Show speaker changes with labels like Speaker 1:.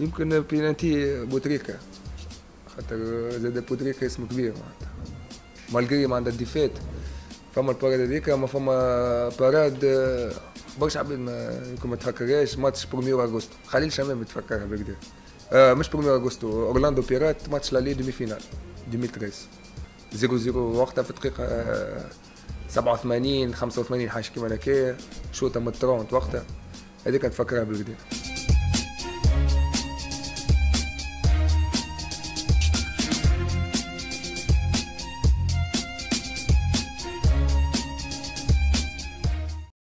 Speaker 1: يمكن بينالتي بوتريكا، خاطر زاد بوتريكا اسم كبير معناتها مالجري ما عندها ديفات. فما الباراد هذيك، ما فما باراد برشا عباد يمكن ما تفكرهاش. ماتش 1 اغسطو خليل شمام تفكرها بكدا. مش 1 اغسطو، اورلاندو بيرات ماتش لالي دومي فينال 2013 0-0 وقتها في الدقيقة 87 85 حاجة كيما هكايا، شوطة من 30 وقتها، هذيك نتفكرها بالكدا.